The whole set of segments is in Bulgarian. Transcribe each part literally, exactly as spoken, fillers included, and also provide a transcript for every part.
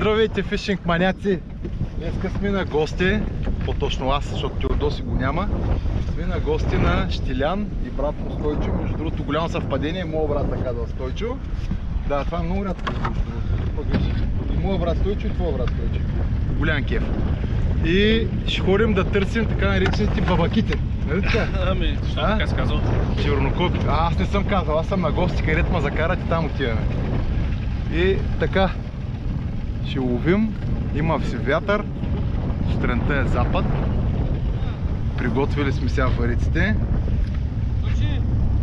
Здравейте, фишинг маняци! Днеска сме на гости, по-точно аз, защото Теодоси го няма. Сме на гости на Щилян и брат му Стойчо. Между другото, голямо съвпадение, моят брат така казва Стойчо. Да, това е много рядко. И моят брат Стойчо и твоя брат Стойчо. Голям кеф. И ще ходим да търсим така наречените бабаките. Нали така? Ами, защо така си казал? Чернокопи. А, аз не съм казал, аз съм на гости, където ме закарат и там отиваме. И така, ще ловим, има си вятър, сутринта е запад, приготвили сме сега вариците. Точи,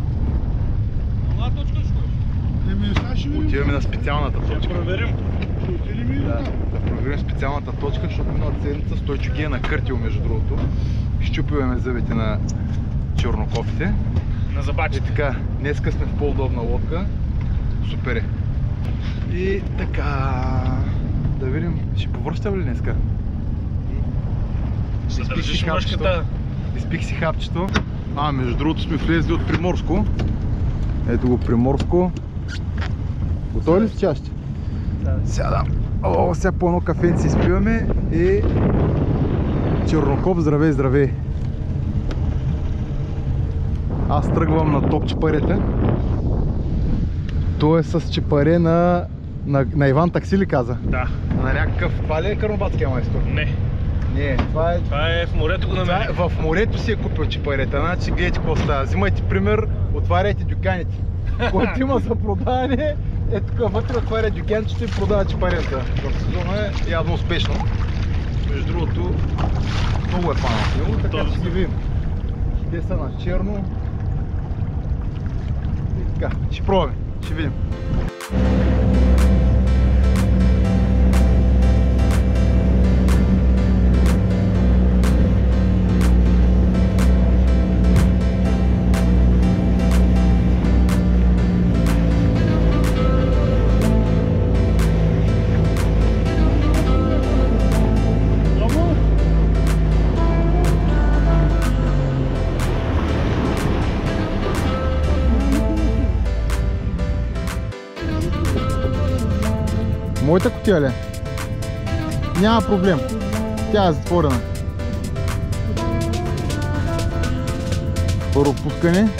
на точка ще ходиш? Отиваме на специалната точка. Ще проверим. Да, да проверим специалната точка, защото миналата седмица Стойчо ги е накъртил, между другото. Щупиваме зъбите на чернокопите. На забачите. И така, днеска сме в по-удобна лодка. Супер е. И така, да видим, ще повръщам ли днеска? Ще държиш мъжката. Изпих си хапчето. А, между другото сме влезли от Приморско. Ето го Приморско. Готови ли си чащи? Да. Сядам. О, сега по едно кафенце изпиваме и чернокоп, здравей, здравей. Аз тръгвам на топ чепарете. Той е с чепаре на, на, на Иван Такси ли каза? Да. На някакъв, това ли е карнобатския майстор? Не. Не, това е... Това е в морето го намерих. В морето си е купил чепарета, значи гледайте какво става. Взимайте пример, отваряйте дюканите. Който има за продаване, е тук вътре отваря дюканчето и продава чепарета. В сезона е явно успешно. Между другото, много е панал, така ще ги видим. Те са на черно. И така, ще пробваме, ще видим. Моята кутия ли? Няма проблем. Тя е затворена. Първо пускане.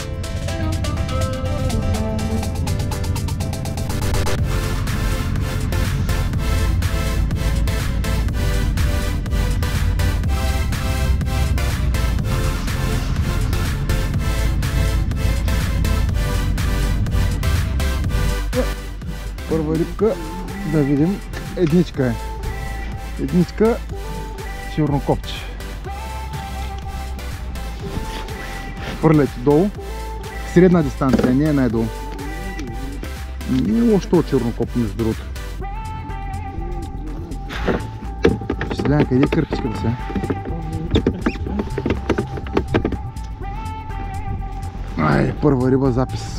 Първа рибка. Да видим, едничка е. Едничка чернокопче. Хвърляйте долу. Средна дистанция, не е най-долу. Не е лошо това чернокоп, между другото. Ще гледам къде е кърпичката сега. Ай, първа риба, запис.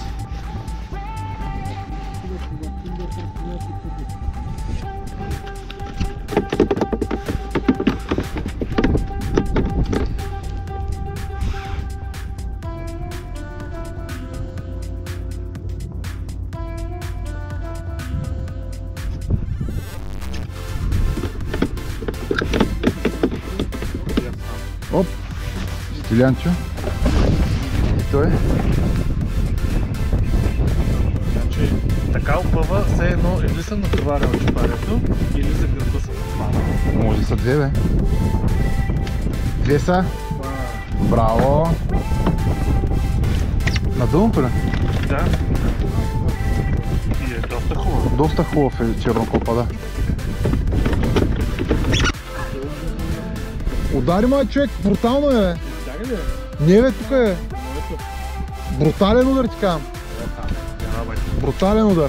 Оп, Щилянчо. И той. Значи, така опъва, все едно или съм натоварял чепарето, или за гърба съм отманал. Може са две, бе. Две са. Браво. Надолу, ли? Да. И е доста хубав. Доста хубав е чернокопа, да. Удари ма човек, брутално е, бе. Чакай ли? Не, бе, тук е. Брутален удар ти казвам. Брутален удар.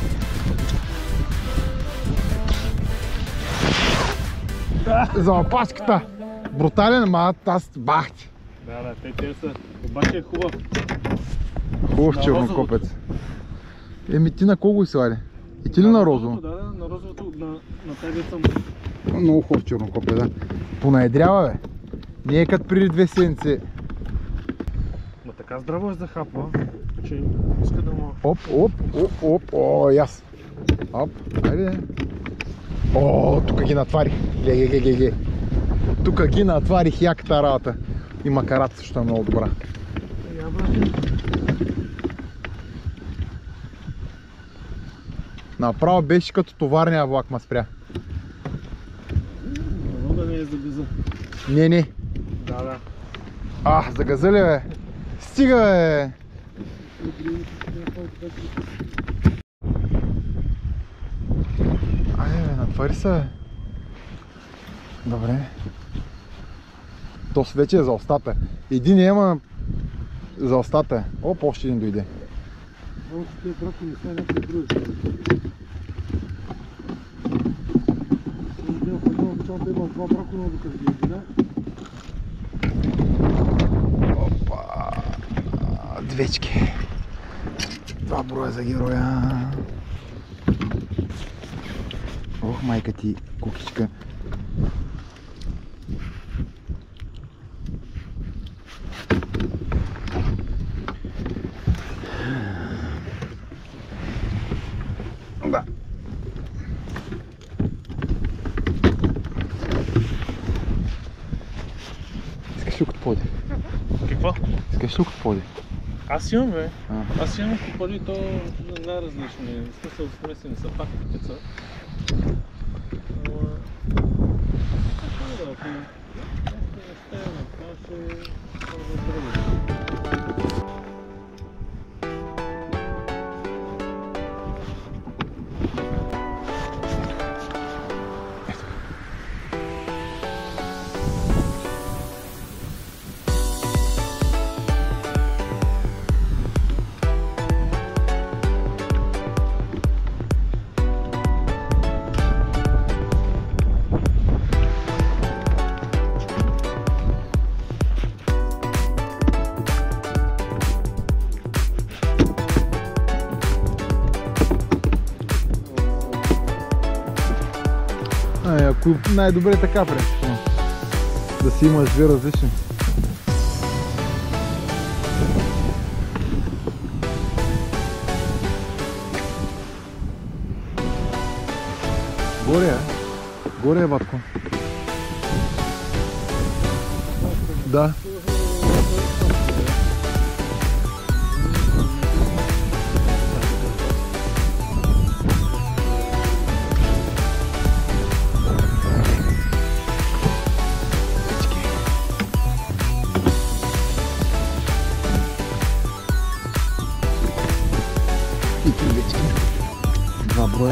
За опашката. Брутален, ма аз бах ти. Да, да, те те са. Обаче е хубав. Хубав чернокопец. Еми ти на кого си слади? И ти ли на розово? Да, да, на розовото, на, на тебе съм. Много хубав чернокопец, да. Понаедрява, бе. Не е като преди две седмици. Ма така здраво е захапва, че иска да му... Оп, оп, оп, оп, о, яс. Оп, айде. О, тук ги натварих. Ге, ге, ге, ге. Тук ги натварих яката работа. И макарата също е много добра. Направо беше като товарния влак ма спря. Да не е за газа. Не, не. Да, да. А, за газа ли бе? Стига бе! Айде бе, натвари се бе. Добре. То вече е за устата. Един ема за устата. Оп, още един дойде. Много че тези брати не са някакви други. Да има два бракона, докато ги видя. Опа! Двечки. Два броя за героя. Ох, майка ти, кукичка. Да. Искаш ли куподи? Какво? Искаш ли куподи? Аз имам, бе. А. Аз имам куполи, то най-различни. В смисъл, смесени са пак птица. Ама... Какво да ти? Аз не стая на това, ще... Ако най-добре е така, принципно. Да си имаш две различни. Горе е. Горе е, батко. Да. Два броя.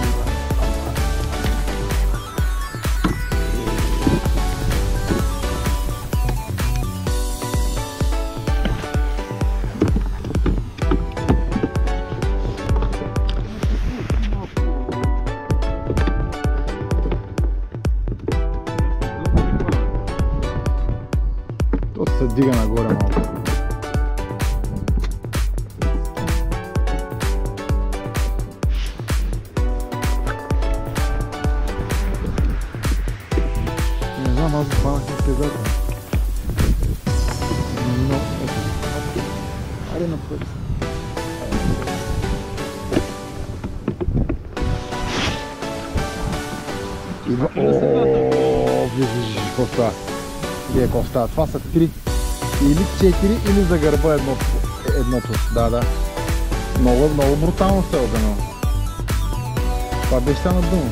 То се дига нагоре малко. Аз запанах на пезата. Но, ето. Аре напред. Идва... Ооо, виждаш какво става. Вие какво става. Това са три. Или четири, или за гърба едното. едното. Да, да. Много, много брутално се е обено. Това беше на дума.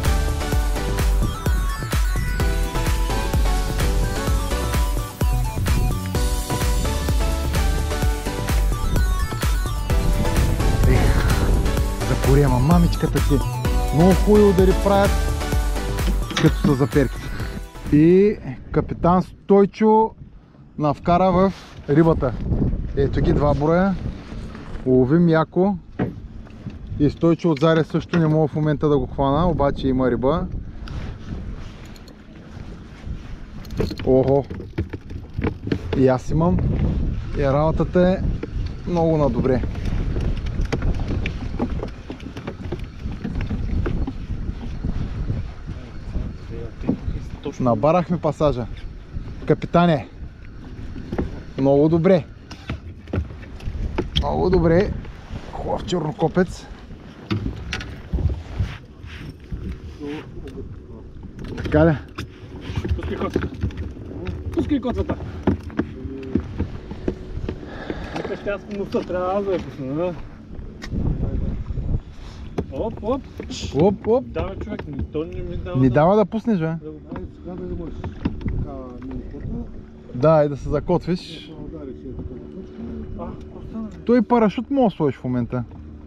Ама мамичката ти много хубави удари правят, като са за перки. И капитан Стойчо навкара в рибата. Ето ги два броя. Ловим яко. И Стойчо отзаре също не мога в момента да го хвана, обаче има риба. Охо! И аз имам. И работата е много на добре. Набарахме пасажа. Капитане. Много добре. Много добре. Хубав чернокопец. Така ли? Пускай коцата. Пускай коцата. Нека ще аз по носа, трябва аз да я пусна, да? Оп, оп. Оп, оп. Да, бе, човек, то не ми дава Ни да... дава да пуснеш, бе. Да, и да се закотвиш. А, какво стана? Той парашут мога да сложиш в момента.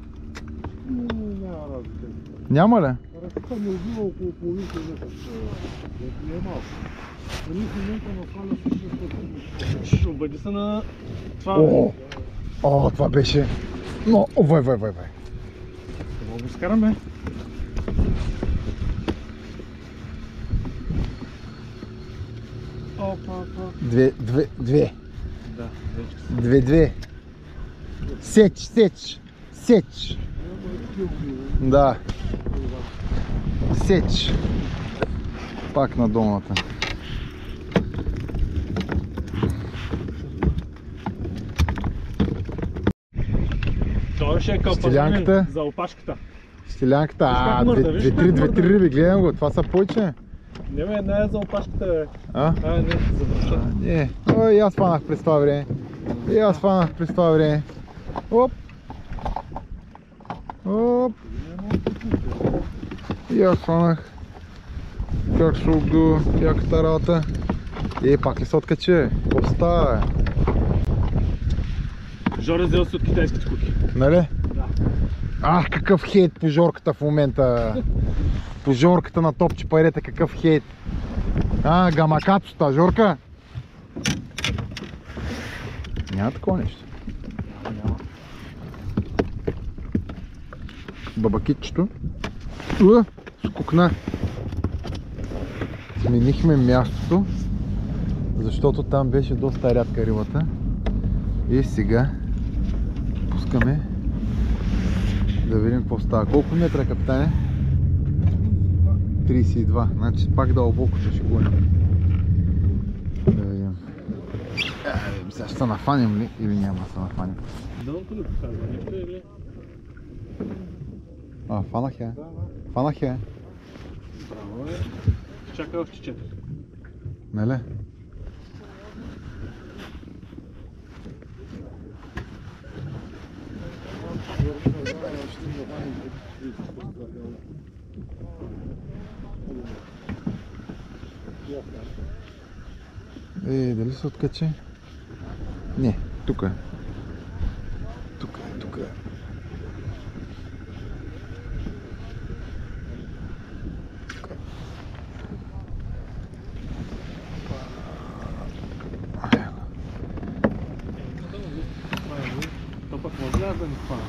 Няма разлика. Няма ли? Парашута ми убива около половин километър. Не е малко. В един момент на фаля също Ще обади се на това. О, о, това беше. Но, вай, вай, вай, вай. Мога го скараме. Опа, опа. Две, две, две. Да, вече. Две, две. Сеч, сеч. Сеч. Да. Сеч. Пак на долната. Той ще е Стилянката. кълпазанин за опашката. Стилянката. Виж как А, мърда, две, виж две, как три, две, мърда. три риби, гледам го. Това са повече. Не бе, една е за опашката, бе. А? А, не, за бръщата. Не. Ой, и аз фанах през това време. И аз фанах през това време. Оп. Оп. И аз фанах. Как се обдува яката работа. Е, пак ли се откачи? Какво става, бе? Жоре взел си от китайските куки. Нали? Да. Ах, какъв хейт по Жорката в момента. По Жорката на топче парета, какъв хейт. А, гамакацота, Жорка. Няма такова нещо. Няма. Бабакитчето. Уа, скукна. Сменихме мястото, защото там беше доста рядка рибата. И сега пускаме да видим какво става. Колко метра, капитане? трийсет и два. Значи пак дълбоко ще гоним. Да видим. А, видим сега ще се нафаним ли или няма да се нафаним. Дъното ли показва нещо или? А, фанах я. Фанах я. Браво, е. Чакай още четири. Нали? Е, дали се откачи? Не, тук е. Тук е, тук е. Тук е. То пък може ли аз да ни хвана?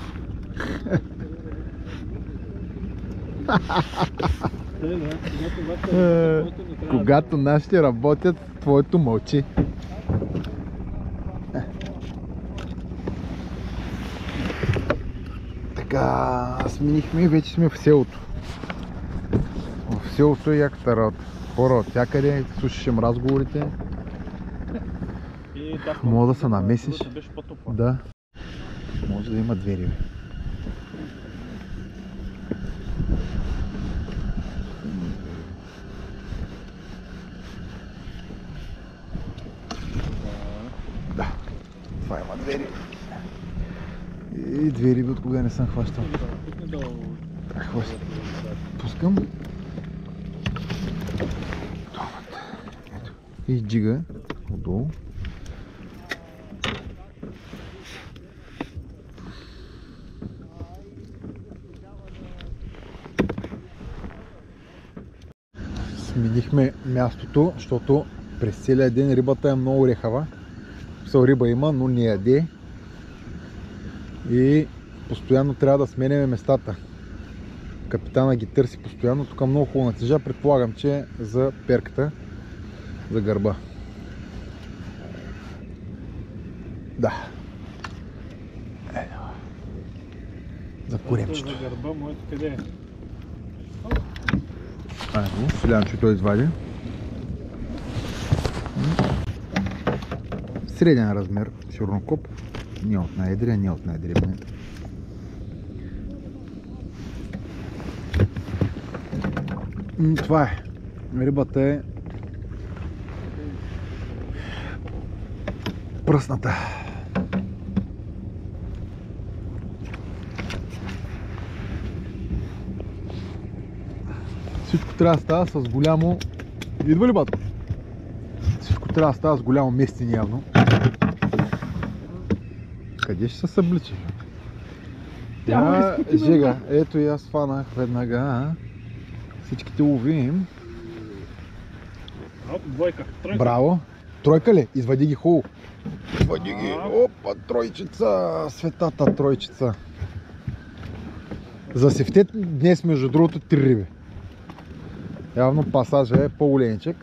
Е, Когато нашите работят, твоето мълчи. Е. Така, сменихме и вече сме в селото. В селото е яката работа. Хора от всякъде, слушашем разговорите. Мога да се намесиш. Да. Може да има две риби. Да. Това има две риби. И две риби от кога не съм хващал. Хващам. Пускам. Ето. И джига отдолу. Сменихме мястото, защото през целия ден рибата е много рехава. Все риба има, но не яде. И постоянно трябва да сменяме местата. Капитана ги търси постоянно. Тук много хубава натежа. Предполагам, че за перката, за гърба. Да. Ето. За коремчето. За гърба, моето къде е? Ето, филянчето извади. Среден размер чернокоп. Не от най-едрия, не от най-дребния. Това е. Рибата е пръсната. Всичко трябва да става с голямо... Идва ли, бато? Всичко трябва да става с голямо местене явно. Къде ще се събличи? Я, Жега, ето и аз фанах веднага. Всичките ловим. Двойка, тройка. Браво! Тройка ли? Извади ги хубаво. Извади ги. Опа, тройчица! Светата тройчица. За сефтет днес между другото три риби. Явно пасажа е по-голеничък.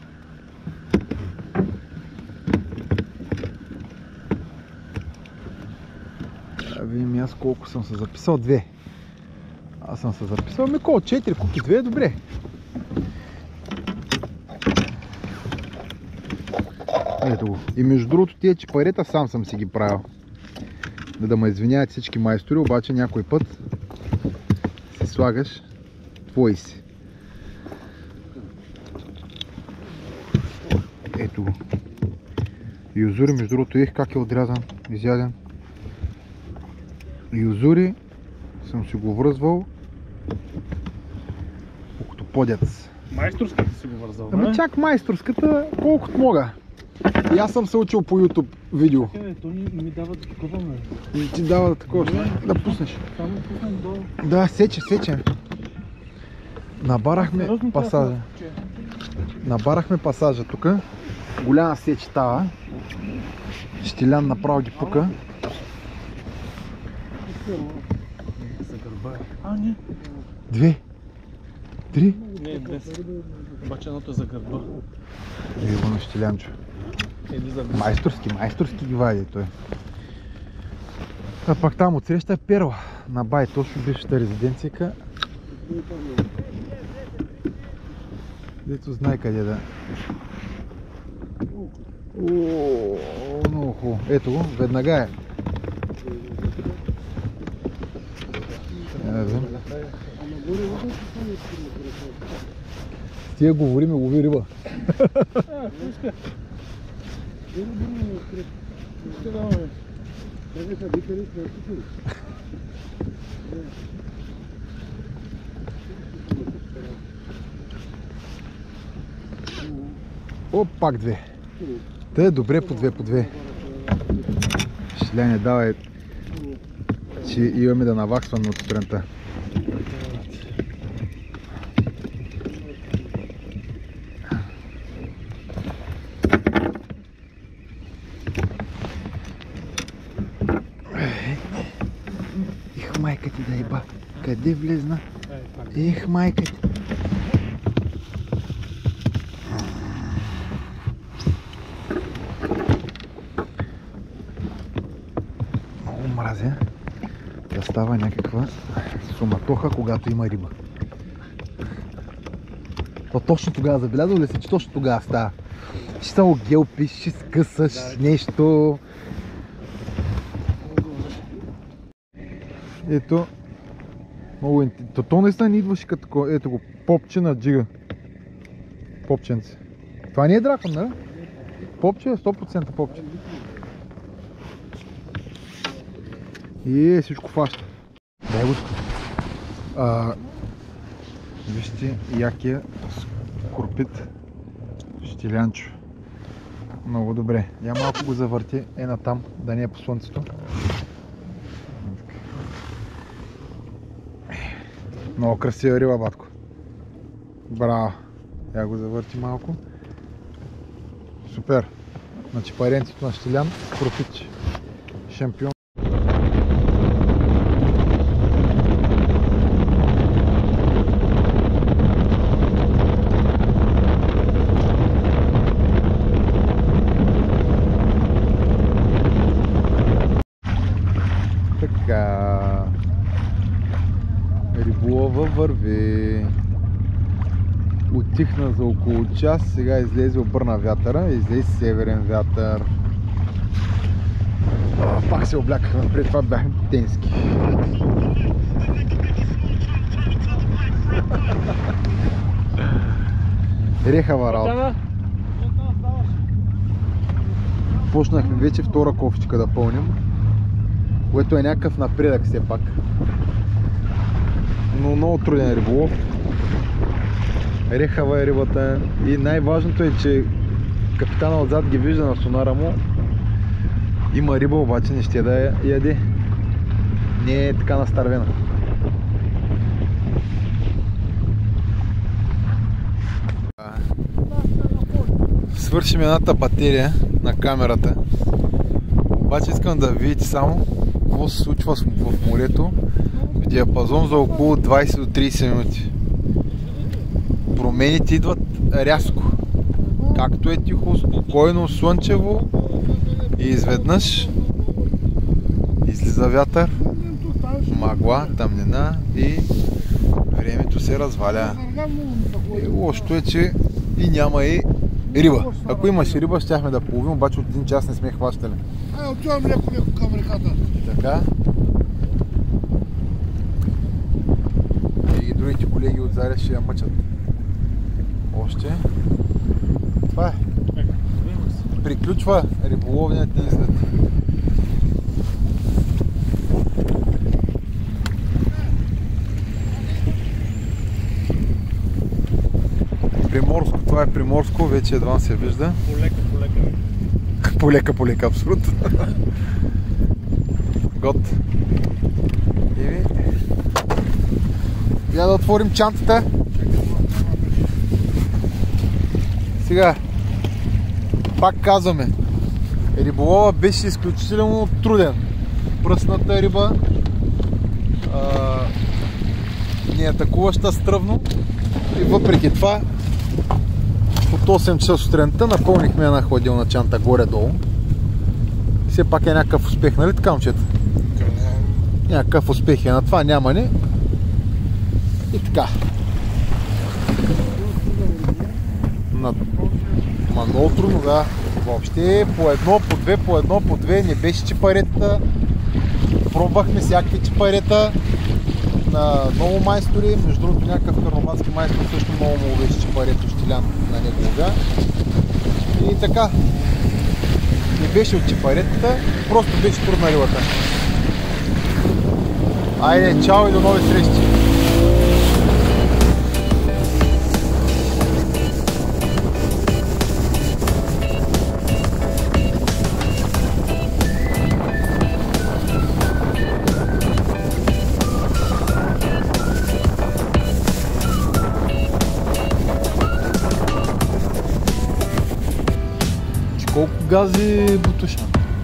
Да видим аз колко съм се записал. Две. Аз съм се записал. Ми колко? Четири куки. Две е добре. Ето го. И между другото тия чипарета сам съм си ги правил. Да, да ме извиняват всички майстори, обаче някой път си слагаш твои си. Ето го. Юзури, между другото, их как е отрязан, изяден. Юзури съм си го връзвал колкото подец. Майсторската си го вързал, Ами да? чак майсторската, колкото мога. И аз съм се учил по YouTube видео. Е, то ни ми дава такова, ме. И ти дава такова, да пуснеш. Само пуснем долу. Да, сече, сече. Набарахме Сериозно пасажа. че- Набарахме пасажа тук. Голяма сеч става. Щилян направо ги пука. За гърба. А, не. Две. Три. Не, днес. Обаче едното е за гърба. Ево на Щилянчо. Или за гърба. Майсторски, майсторски ги вади той. А пак там отсреща е Перла. На бай точно бившата резиденцийка. Дето знае къде да. О, много хубаво. Ето го, веднага е. Не знам. С тия говориме, лови риба. О, пак две. Те е добре по две по две. Щиляне, давай, че имаме да наваксваме от сутринта. Их, майка ти да еба. Къде влезна? Их, майка ти. Много мразя да става някаква суматоха, когато има риба. То точно тогава забелязал ли си, че точно тогава става? Ще се огелпиш, ще скъсаш нещо. Ето, много интересно. То, то наистина не идваше като такова. Ето го, попче на джига. Попченце. Това не е дракон, да? Попче е сто процента попче. И е, всичко фаща. Дай го. А, вижте, якия скорпит Щилянчо. Много добре. Я малко го завърти е натам, да не е по слънцето. Много красива риба, батко. Браво. Я го завърти малко. Супер. Значи паренцето на Щилян, скорпит шампион. Така. Риболова върви. Отихна за около час, сега излезе, обърна вятъра, излезе северен вятър. О, пак се облякахме, преди това бяхме тенски. Рехава работа. Почнахме вече втора кофичка да пълним, което е някакъв напредък все пак. Но много труден риболов. Рехава е рибата и най-важното е, че капитана отзад ги вижда на сонара му. Има риба, обаче не ще да я яде. Не е така настървена. Свършим едната батерия на камерата. Обаче искам да видите само какво се случва в морето в диапазон за около двайсет до трийсет минути. Промените идват рязко. Както е тихо, спокойно, слънчево и изведнъж излиза вятър, магла, тъмнина и времето се разваля. И лошото е, че и няма и риба. Ако имаше риба, щяхме да половим, обаче от един час не сме хващали. Ай, отивам леко леко към реката. Така. И другите колеги от Заря ще я мъчат. Още. Това е. Приключва риболовният ни излет. Приморско, това е Приморско, вече едва се вижда. Полека, полека. Полека, полека, абсолютно. Гот. И я да отворим чантата. Сега, пак казваме, риболова беше изключително труден. Пръсната риба а, не атакуваща стръвно и въпреки това от осем часа сутринта напълнихме една хладилна чанта горе-долу. Все пак е някакъв успех, нали така, момчета? Някакъв успех е на това, няма не. И така. На... Ма много трудно, да. Въобще по едно, по две, по едно, по две, не беше чипаретата. Пробвахме всякакви чипарета на много майстори. Между другото, някакъв карнобатски майстор също много много беше чипарето щилян на него ловя. И така. Не беше от чипаретата, просто беше трудна рибата. Айде, чао и до нови срещи! Колко гази бутуша?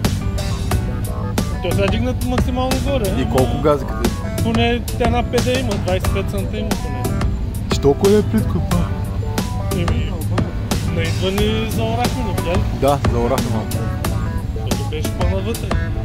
То се дигнат максимално горе. И колко гази къде? Поне една педе има, двайсет и пет цента има поне. Че толкова е плитко, па? Еми, наидва ни заорахме, не видя ли? Да, заорахме малко. Защото беше по-навътре.